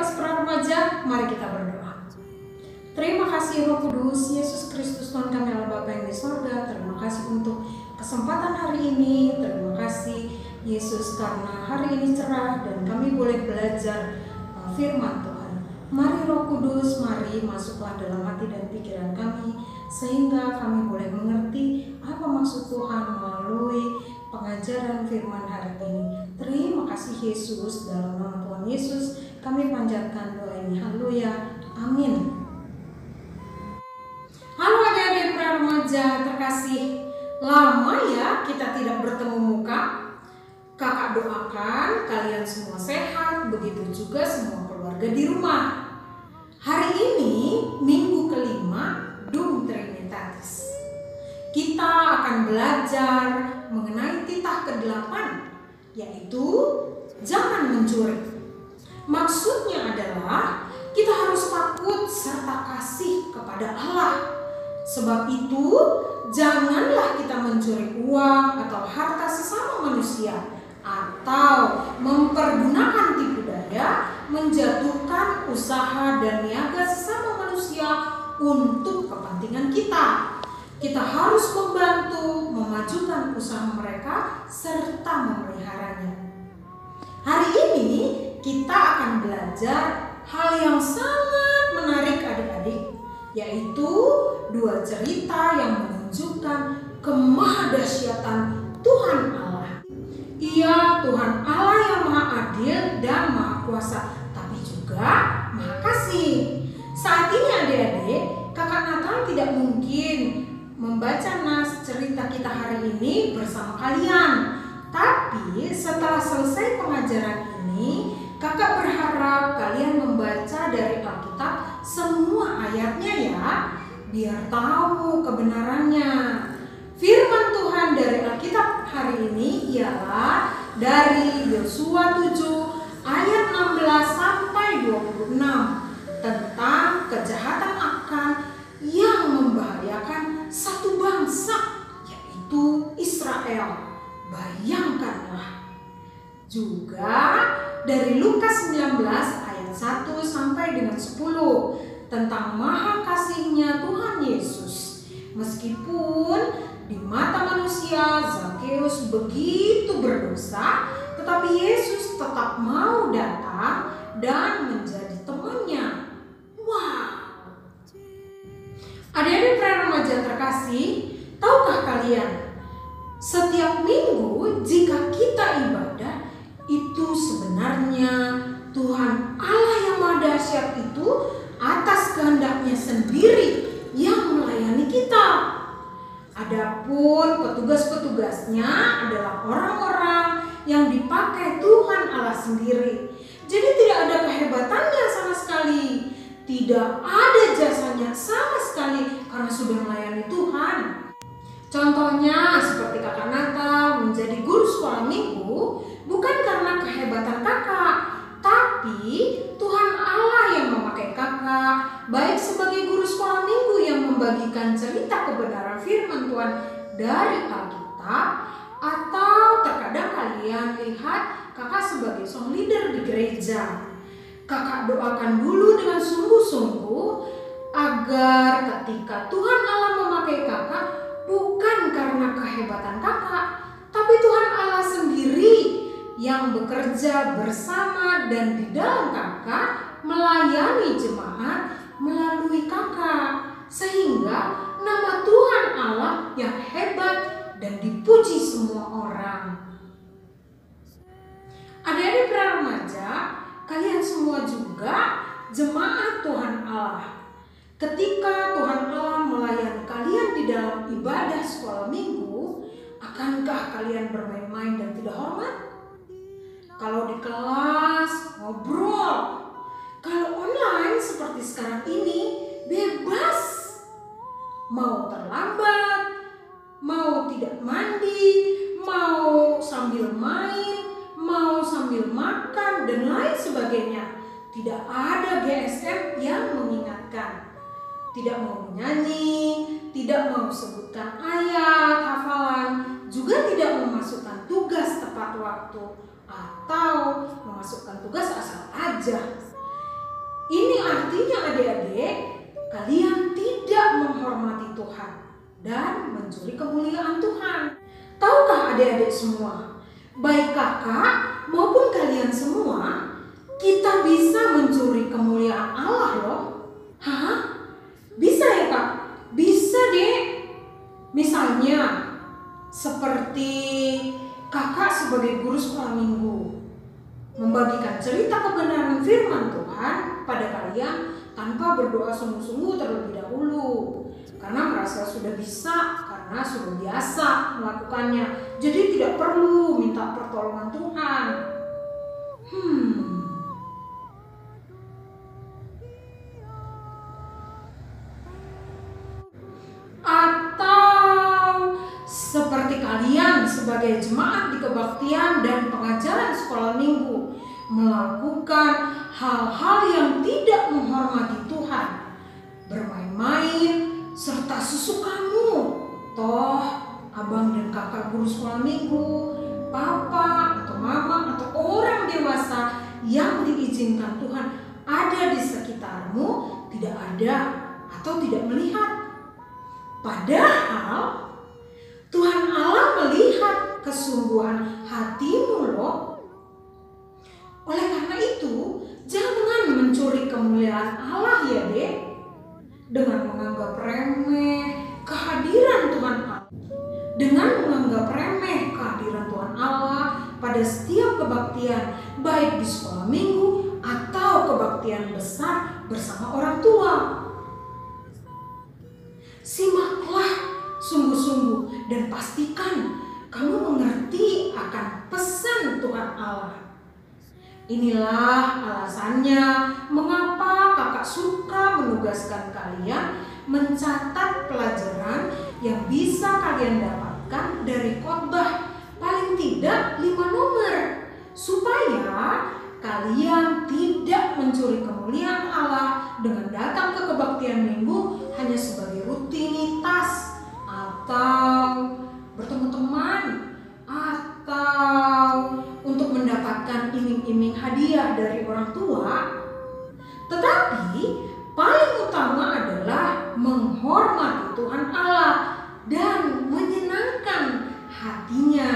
Komunitas Pra Remaja, mari kita berdoa. Terima kasih Roh Kudus, Yesus Kristus Tuhan kami Allah Bapa yang di sorga. Terima kasih untuk kesempatan hari ini. Terima kasih Yesus karena hari ini cerah dan kami boleh belajar firman Tuhan. Mari Roh Kudus, mari masuklah dalam hati dan pikiran kami sehingga kami boleh mengerti apa maksud Tuhan melalui pengajaran firman hari ini. Terima kasih Yesus, dalam nama Tuhan Yesus kami panjatkan doa ini. Haleluya, amin. Halo adik-adik pra remaja terkasih, lama ya kita tidak bertemu muka. Kakak doakan kalian semua sehat, begitu juga semua keluarga di rumah. Hari ini minggu kelima Dum Trinitatis. Kita akan belajar mengenai titah ke-8, yaitu jangan mencuri. Maksudnya adalah kita harus takut serta kasih kepada Allah. Sebab itu janganlah kita mencuri uang atau harta sesama manusia, atau mempergunakan tipu daya menjatuhkan usaha dan niaga sesama manusia untuk kepentingan kita. Kita harus membantu memajukan usaha mereka serta memeliharanya. Hari ini kita akan belajar hal yang sangat menarik adik-adik, yaitu dua cerita yang menunjukkan kemahadahsyatan Tuhan Allah. Ia Tuhan Allah yang Maha Adil dan Maha Kuasa, tapi juga Maha Kasih. Saat ini adik-adik, Kakak Natal tidak mungkin membaca nas cerita kita hari ini bersama kalian. Tapi setelah selesai pengajaran ini, kakak berharap kalian membaca dari Alkitab semua ayatnya ya, biar tahu kebenarannya. Firman Tuhan dari Alkitab hari ini ialah dari Yosua 7 ayat 16 sampai 26 tentang kejahatan Akan yang membahayakan satu bangsa, yaitu Israel. Bayangkanlah. Juga dari Lukas 19 ayat 1 sampai dengan 10 tentang maha kasihnya Tuhan Yesus. Meskipun di mata manusia Zakheus begitu berdosa, tetapi Yesus tetap mau datang dan menjadi temannya. Wah. Adik-adik pra remaja terkasih, tahukah kalian? Setiap minggu jika kita ibadah, itu sebenarnya Tuhan Allah yang Maha Dahsyat itu atas kehendaknya sendiri yang melayani kita. Adapun petugas-petugasnya adalah orang-orang yang dipakai Tuhan Allah sendiri. Jadi tidak ada kehebatannya sama sekali, tidak ada jasanya sama sekali karena sudah melayani Tuhan. Contohnya seperti kakak Natal menjadi guru sekolah minggu bukan karena kehebatan kakak, tapi Tuhan Allah yang memakai kakak baik sebagai guru sekolah minggu yang membagikan cerita kebenaran firman Tuhan dari Alkitab, atau terkadang kalian lihat kakak sebagai song leader di gereja. Kakak doakan dulu dengan sungguh-sungguh agar ketika Tuhan Allah memakai kakak bukan karena kehebatan kakak, tapi Tuhan Allah sendiri yang bekerja bersama dan di dalam kakak melayani jemaat melalui kakak, sehingga nama Tuhan Allah yang hebat dan dipuji semua orang. Adik-adik pra remaja, kalian semua juga jemaat Tuhan Allah. Ketika Tuhan Allah melayani kalian di dalam ibadah sekolah minggu, akankah kalian bermain-main dan tidak hormat? Kalau di kelas ngobrol, kalau online seperti sekarang ini bebas. Mau terlambat, mau tidak mandi, mau sambil main, mau sambil makan dan lain sebagainya. Tidak ada GSM yang mengingatkan. Tidak mau menyanyi, tidak mau sebutkan ayat, hafalan, juga tidak memasukkan tugas tepat waktu atau memasukkan tugas asal aja. Ini artinya adik-adik, kalian tidak menghormati Tuhan dan mencuri kemuliaan Tuhan. Tahukah adik-adik semua, baik kakak maupun kalian semua, kita bisa mencuri kemuliaan Allah loh. Hah? Bisa ya kak? Bisa deh. Misalnya, seperti kakak sebagai guru sekolah minggu, membagikan cerita kebenaran firman Tuhan pada kalian tanpa berdoa sungguh-sungguh terlebih dahulu. Karena merasa sudah bisa, karena sudah biasa melakukannya. Jadi tidak perlu minta pertolongan Tuhan. Atau seperti kalian sebagai jemaat di kebaktian dan pengajaran sekolah minggu melakukan hal-hal yang tidak menghormati Tuhan, bermain-main serta sesukamu. Toh abang dan kakak guru sekolah minggu, papa atau mama atau orang dewasa yang diizinkan Tuhan ada di sekitarmu tidak ada atau tidak melihat. Padahal Tuhan Allah melihat kesungguhan hatimu loh. Oleh karena itu, jangan mencuri kemuliaan Allah ya dek, dengan menganggap remeh kehadiran Tuhan Allah. Dengan menganggap remeh kehadiran Tuhan Allah pada setiap kebaktian, baik di sekolah minggu atau kebaktian besar bersama orang tua. Simaklah sungguh-sungguh dan pastikan kamu mengerti akan pesan Tuhan Allah. Inilah alasannya mengapa kakak suka menugaskan kalian mencatat pelajaran yang bisa kalian dapatkan dari khotbah, paling tidak 5 nomor, supaya kalian tidak mencuri kemuliaan Allah dengan datang ke kebaktian minggu hanya sebagai rutinitas atau bertemu teman atau untuk mendapatkan iming-iming hadiah dari orang tua. Tetapi paling utama adalah menghormati Tuhan Allah dan menyenangkan hatinya.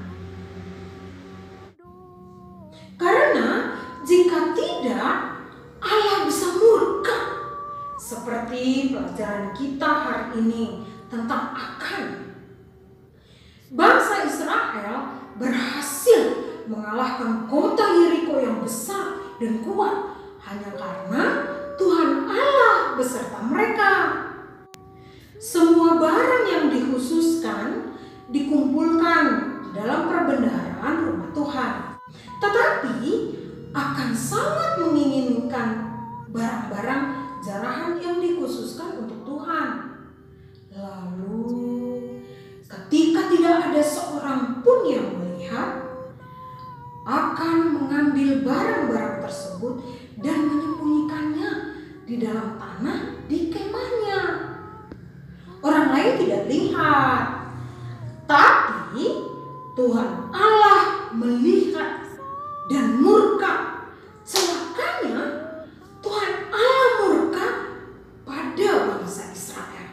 Karena jika tidak, Allah bisa murka. Seperti pelajaran kita hari ini tentang Akan. Bangsa Israel berhasil mengalahkan kota Yeriko yang besar dan kuat hanya karena Tuhan Allah beserta mereka. Semua barang yang dikhususkan dikumpulkan di dalam perbendaharaan rumah Tuhan. Tetapi akan sangat menginginkan barang-barang jarahan yang dikhususkan untuk Tuhan. Lalu ketika tidak ada seorang pun yang melihat, akan mengambil barang-barang tersebut dan menyembunyikannya di dalam tanah di kemahnya. Orang lain tidak lihat, tapi Tuhan Allah melihat dan murka. Celakanya Tuhan Allah murka pada bangsa Israel.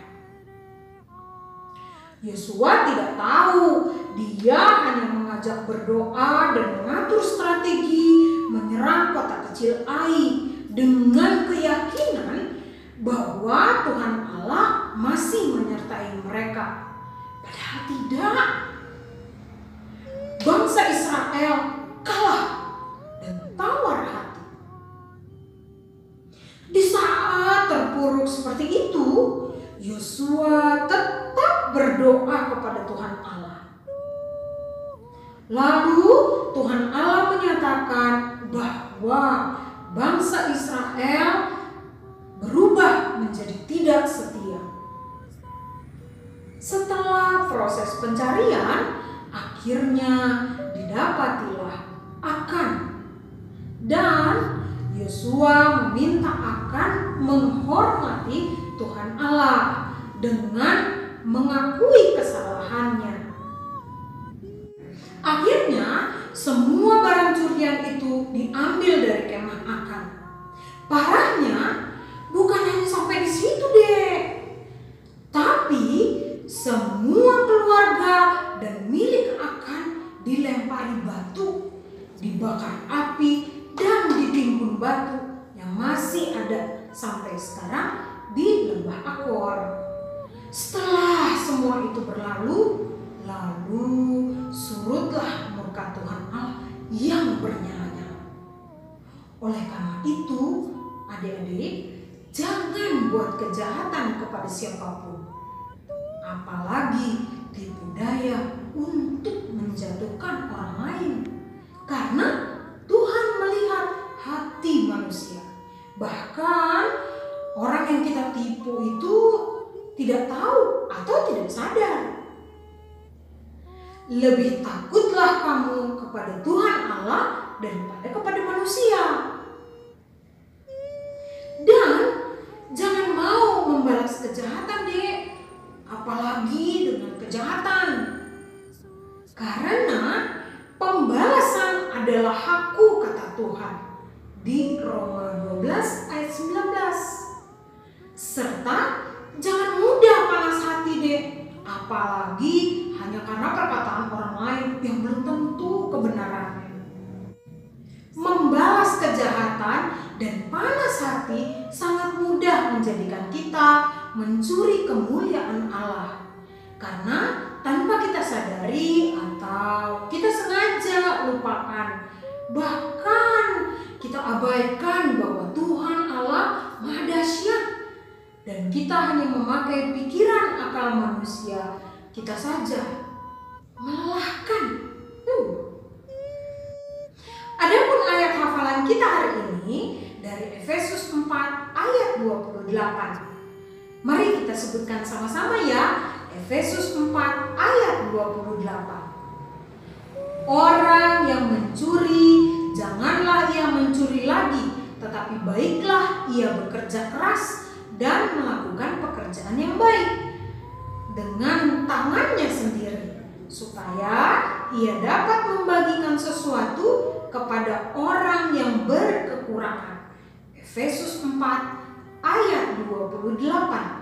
Yosua tidak tahu, dia hanya mengajak berdoa dan mengatur strategi menyerang kota kecil Ai dengan keyakinan bahwa Tuhan Allah masih menyertai mereka. Padahal tidak. Bangsa Israel kalah dan tawar hati. Di saat terpuruk seperti itu, Yosua tetap berdoa kepada Tuhan Allah. Lalu Tuhan Allah menyatakan bahwa bangsa Israel berubah menjadi tidak setia. Setelah proses pencarian, akhirnya didapatilah Akan. Dan Yosua meminta Akan menghormati Tuhan Allah dengan mengakui kesalahannya. Akhirnya semua barang curian itu diambil dari kemah Akan. Parahnya bukan hanya sampai di situ deh, tapi semua keluarga dan milik akan dilempari batu, dibakar api, dan ditimbun batu yang masih ada sampai sekarang di lembah Akor. Setelah semua itu berlalu, lalu surutlah murka Tuhan Allah yang bernyala-nyala. Oleh karena itu, adik-adik, jangan buat kejahatan kepada siapapun, apalagi tipu daya untuk menjatuhkan orang lain. Karena Tuhan melihat hati manusia. Bahkan orang yang kita tipu itu tidak tahu atau tidak sadar. Lebih takutlah kamu kepada Tuhan Allah daripada kepada manusia. Dan jangan mau membalas kejahatan deh, apalagi dengan kejahatan. Karena pembalasan adalah hakku, kata Tuhan di Roma 12 ayat 19. Serta jangan mudah panas hati deh, apalagi hanya karena perkataan orang lain yang belum tentu kebenarannya. Membalas kejahatan dan panas hati sangat mudah menjadikan kita mencuri kemuliaan Allah. Karena tanpa kita sadari atau kita sengaja lupakan, bahkan kita abaikan bahwa Tuhan Allah Maha Dahsyat, dan kita hanya memakai pikiran akal manusia kita saja, melelahkan. Adapun ayat hafalan kita hari ini dari Efesus 4 ayat 28. Mari kita sebutkan sama-sama ya. Efesus 4 ayat 28. Orang yang mencuri, janganlah ia mencuri lagi, tetapi baiklah ia bekerja keras dan melakukan pekerjaan yang baik dengan tangannya sendiri, supaya ia dapat membagikan sesuatu kepada orang yang berkekurangan. Efesus 4 ayat 28.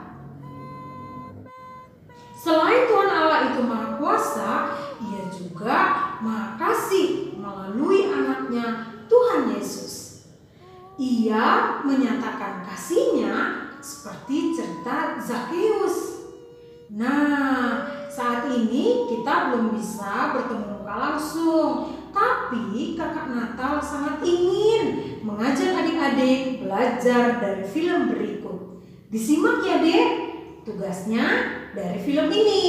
Selain Tuhan Allah itu Maha Kuasa, Ia juga Maha Kasih melalui anaknya Tuhan Yesus. Ia menyatakan kasih-Nya seperti cerita Zakheus. Nah, saat ini kita belum bisa bertemu muka langsung, tapi Kakak Natal sangat ingin mengajak adik-adik belajar dari film berikut. Disimak ya, Dek, tugasnya dari film ini.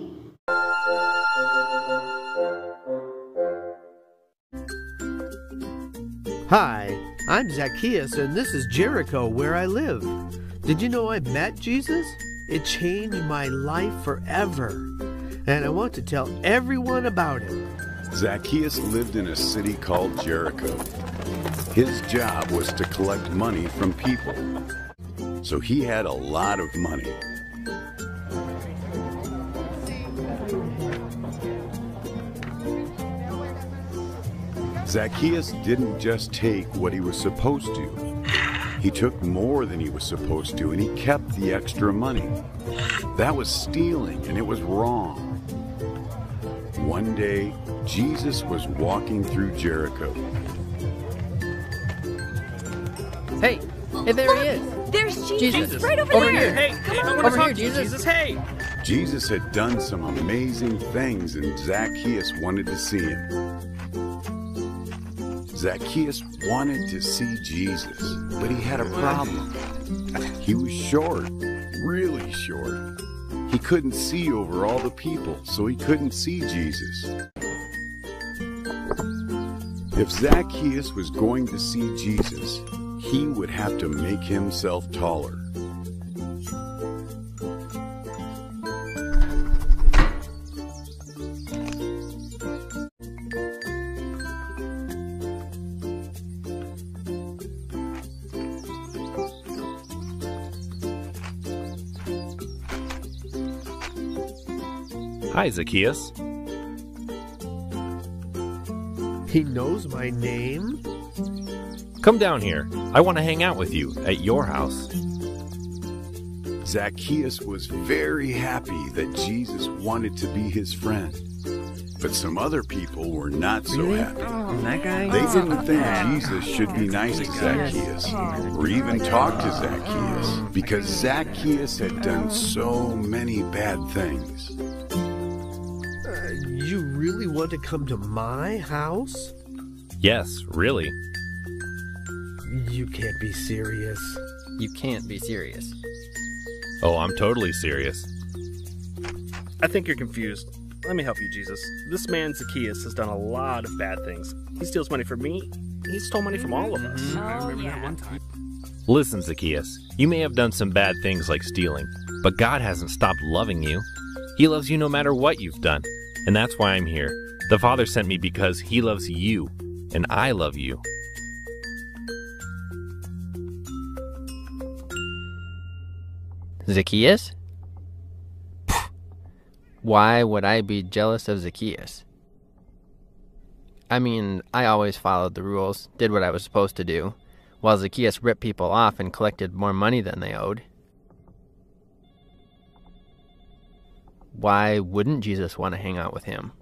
Hi, I'm Zacchaeus and this is Jericho where I live. Did you know I met Jesus? It changed my life forever. And I want to tell everyone about it. Zacchaeus lived in a city called Jericho. His job was to collect money from people. So he had a lot of money. Zacchaeus didn't just take what he was supposed to. He took more than he was supposed to, and he kept the extra money. That was stealing, and it was wrong. One day, Jesus was walking through Jericho. Hey, there he is. There's Jesus. Right over Over there. here. Come on. Over here, Jesus. Hey. Jesus had done some amazing things, and Zacchaeus wanted to see him. Zacchaeus wanted to see Jesus, but he had a problem. He was short, really short. He couldn't see over all the people, so he couldn't see Jesus. If Zacchaeus was going to see Jesus, he would have to make himself taller. Hi, Zacchaeus. He knows my name? Come down here. I want to hang out with you at your house. Zacchaeus was very happy that Jesus wanted to be his friend. But some other people were not so happy. That guy? They didn't think Jesus should be nice to Zacchaeus or even talk to Zacchaeus because Zacchaeus had done so many bad things. You really want to come to my house? Yes, really. You can't be serious. You can't be serious. Oh, I'm totally serious. I think you're confused. Let me help you, Jesus. This man Zacchaeus has done a lot of bad things. He steals money from me. He stole money from all of us. I remember that one time. Listen, Zacchaeus, you may have done some bad things like stealing, but God hasn't stopped loving you. He loves you no matter what you've done, and that's why I'm here. The Father sent me because He loves you, and I love you. Zacchaeus? Why would I be jealous of Zacchaeus? I mean, I always followed the rules, did what I was supposed to do, while Zacchaeus ripped people off and collected more money than they owed. Why wouldn't Jesus want to hang out with him?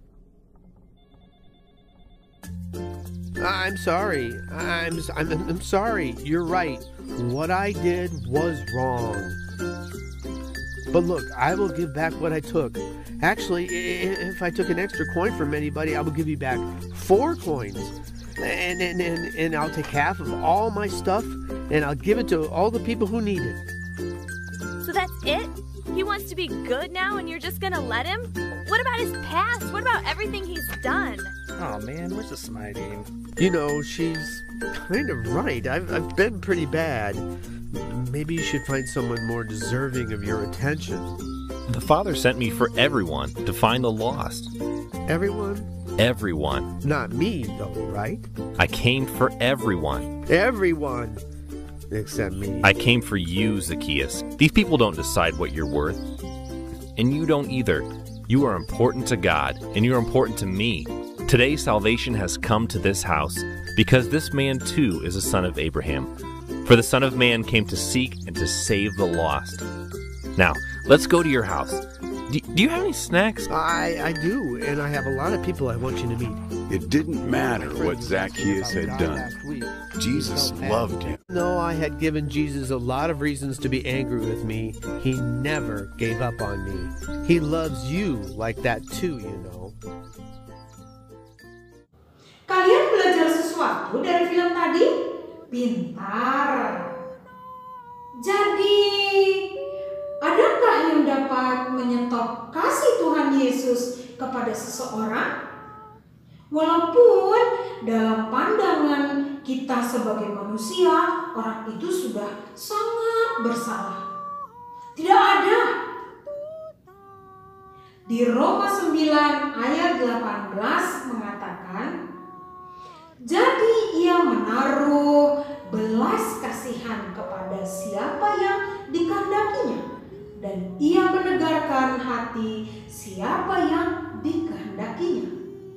I'm sorry. I'm sorry. You're right. What I did was wrong. But look, I will give back what I took. Actually, if I took an extra coin from anybody, I will give you back 4 coins. And I'll take half of all my stuff, and I'll give it to all the people who need it. So that's it? He wants to be good now and you're just gonna let him? What about his past? What about everything he's done? Oh man, where's the smiting? You know, she's kind of right. I've been pretty bad. Maybe you should find someone more deserving of your attention. The Father sent me for everyone to find the lost. Everyone? Everyone. Not me, though, right? I came for everyone. Everyone! Except me. I came for you, Zacchaeus. These people don't decide what you're worth. And you don't either. You are important to God, and you're important to me. Today, salvation has come to this house because this man too is a son of Abraham. For the Son of Man came to seek and to save the lost. Now, let's go to your house. Do you have any snacks? I do, and I have a lot of people I want you to meet. It didn't matter what Zacchaeus had done. Jesus loved him. Though I had given Jesus a lot of reasons to be angry with me, He never gave up on me. He loves you like that too, you know. Kalian belajar sesuatu dari film tadi? Pintar. Jadi, adakah yang dapat menyetop kasih Tuhan Yesus kepada seseorang? Walaupun dalam pandangan kita sebagai manusia, orang itu sudah sangat bersalah. Tidak ada. Di Roma 9 ayat 18 mengatakan, jadi ia menaruh belas kasihan kepada siapa yang dikehendakinya, dan ia menegarkan hati siapa yang dikehendakinya.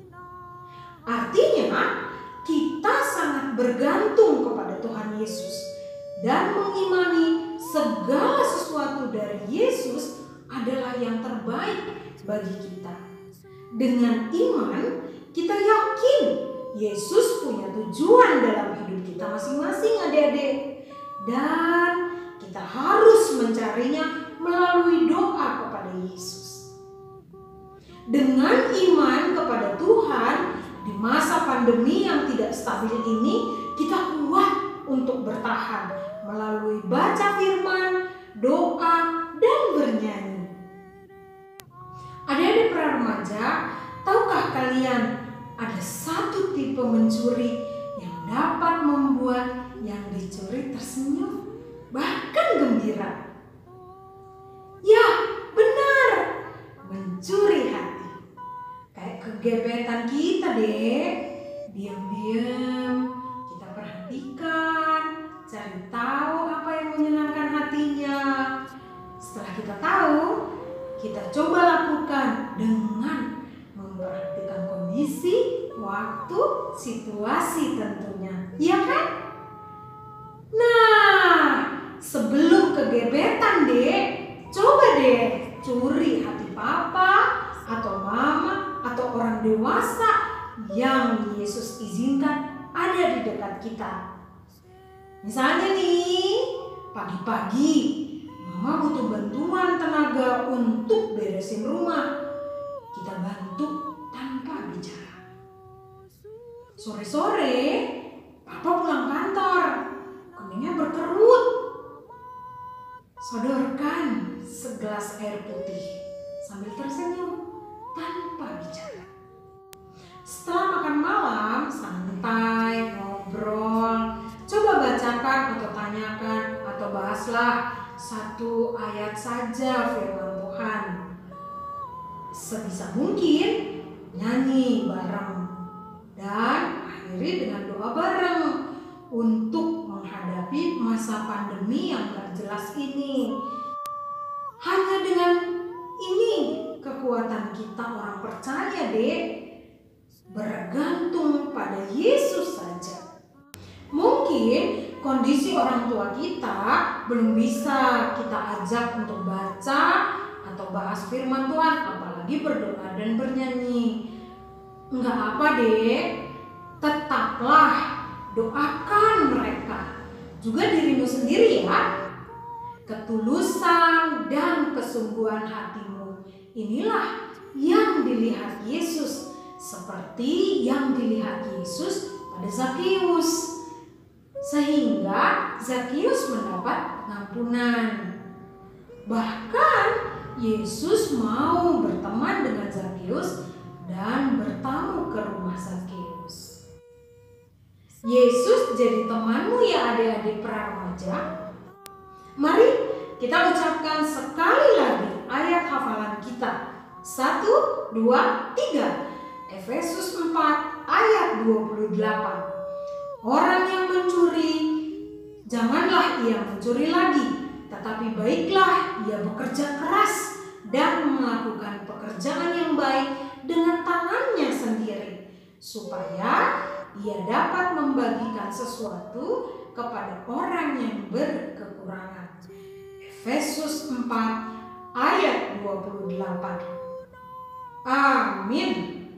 Artinya, kita sangat bergantung kepada Tuhan Yesus dan mengimani segala sesuatu dari Yesus adalah yang terbaik bagi kita. Dengan iman, kita yakin Yesus punya tujuan dalam hidup kita masing-masing, adik-adik. Dan kita harus mencarinya melalui doa kepada Yesus. Dengan iman kepada Tuhan, di masa pandemi yang tidak stabil ini, kita kuat untuk bertahan melalui baca firman, doa, dan bernyanyi. Adik-adik para remaja, tahukah kalian ada satu tipe mencuri yang dapat membuat yang dicuri tersenyum, bahkan gembira? Ya, benar, mencuri hati. Kayak kegebetan kita deh, diam-diam kita perhatikan, cari tahu apa yang menyenangkan hatinya. Setelah kita tahu, kita coba lakukan dengan memperhatikan kondisi, waktu, situasi tentunya. Iya kan? kegebetan, Dek. Coba deh curi hati papa atau mama atau orang dewasa yang Yesus izinkan ada di dekat kita. Misalnya nih, pagi-pagi mama butuh bantuan tenaga untuk beresin rumah. Kita bantu tanpa bicara. Sore-sore papa pulang kantor, kuningnya berkerut. Sodorkan segelas air putih sambil tersenyum tanpa bicara. Setelah makan malam, santai, ngobrol, coba bacakan atau tanyakan atau bahaslah satu ayat saja firman Tuhan. Sebisa mungkin nyanyi bareng dan akhiri dengan doa bareng untuk menghadapi masa pandemi yang gak jelas ini. Hanya dengan ini kekuatan kita orang percaya, Dek, bergantung pada Yesus saja. Mungkin kondisi orang tua kita belum bisa kita ajak untuk baca atau bahas firman Tuhan, apalagi berdoa dan bernyanyi. Enggak apa, Dek, tetaplah doakan mereka, juga dirimu sendiri ya. Ketulusan dan kesungguhan hatimu, inilah yang dilihat Yesus, seperti yang dilihat Yesus pada Zakius. Sehingga Zakius mendapat pengampunan. Bahkan Yesus mau berteman dengan Zakius dan bertamu ke rumah Zakius. Yesus jadi temanmu ya adik-adik pra-remaja. Mari kita ucapkan sekali lagi ayat hafalan kita. 1, 2, 3. Efesus 4 ayat 28. Orang yang mencuri, janganlah ia mencuri lagi, tetapi baiklah ia bekerja keras dan melakukan pekerjaan yang baik dengan tangannya sendiri, supaya ia dapat membagikan sesuatu kepada orang yang berkekurangan. Efesus 4 ayat 28. Amin.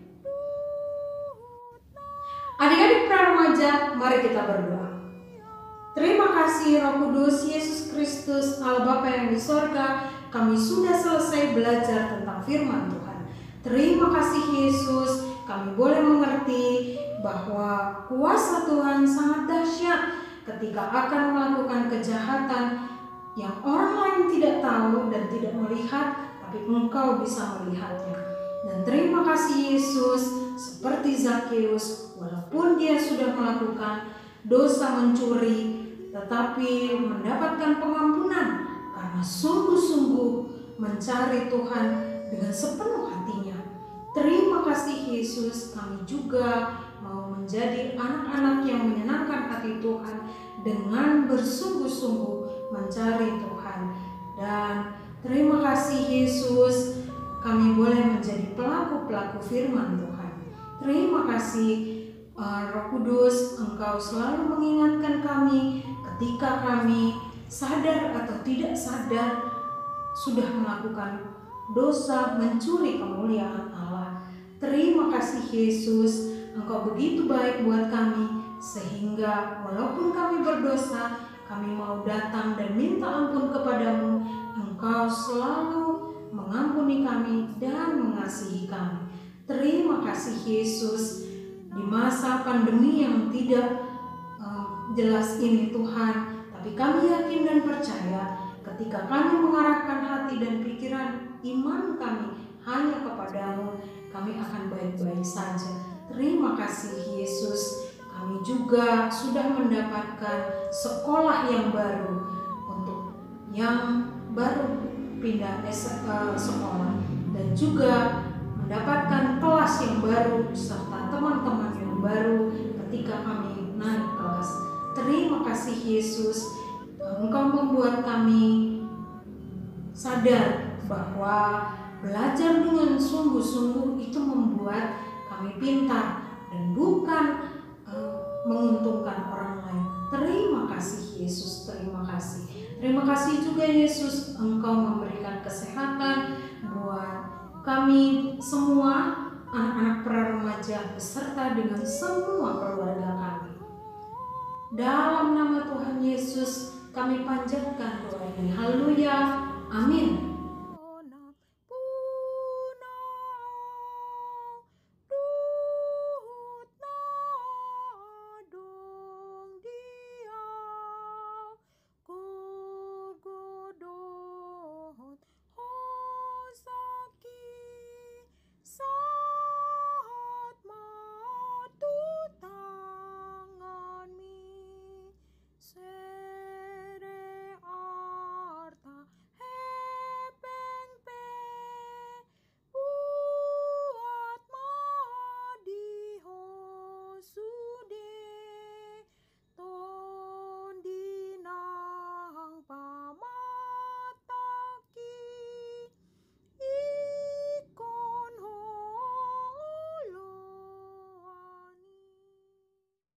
Adik-adik pra-remaja, mari kita berdoa. Terima kasih Roh Kudus, Yesus Kristus, Allah Bapa yang di sorga, kami sudah selesai belajar tentang firman Tuhan. Terima kasih Yesus, kami boleh mengerti bahwa kuasa Tuhan sangat dahsyat ketika akan melakukan kejahatan yang orang lain tidak tahu dan tidak melihat, tapi Engkau bisa melihatnya. Dan terima kasih Yesus, seperti Zakius, walaupun dia sudah melakukan dosa mencuri, tetapi mendapatkan pengampunan karena sungguh-sungguh mencari Tuhan dengan sepenuh hatinya. Terima kasih Yesus, kami juga mau menjadi anak-anak yang menyenangkan hati Tuhan dengan bersungguh-sungguh mencari Tuhan. Dan terima kasih Yesus, kami boleh menjadi pelaku-pelaku firman Tuhan. Terima kasih Roh Kudus, Engkau selalu mengingatkan kami ketika kami sadar atau tidak sadar sudah melakukan dosa mencuri kemuliaan Allah. Terima kasih Yesus, Engkau begitu baik buat kami, sehingga walaupun kami berdosa, kami mau datang dan minta ampun kepadamu. Engkau selalu mengampuni kami dan mengasihi kami. Terima kasih Yesus, di masa pandemi yang tidak jelas ini Tuhan, tapi kami yakin dan percaya ketika kami mengarahkan hati dan pikiran iman kami hanya kepadamu, kami akan baik-baik saja. Terima kasih Yesus, kami juga sudah mendapatkan sekolah yang baru untuk yang baru pindah sekolah, dan juga mendapatkan kelas yang baru serta teman-teman yang baru ketika kami naik kelas. Terima kasih Yesus, Engkau membuat kami sadar bahwa belajar dengan sungguh-sungguh itu membuat kami pintar dan bukan menguntungkan orang lain. Terima kasih Yesus, terima kasih. Terima kasih juga Yesus, Engkau memberikan kesehatan buat kami semua, anak-anak pra-remaja beserta dengan semua keluarga kami. Dalam nama Tuhan Yesus kami panjatkan doa ini. Haleluya. Amin.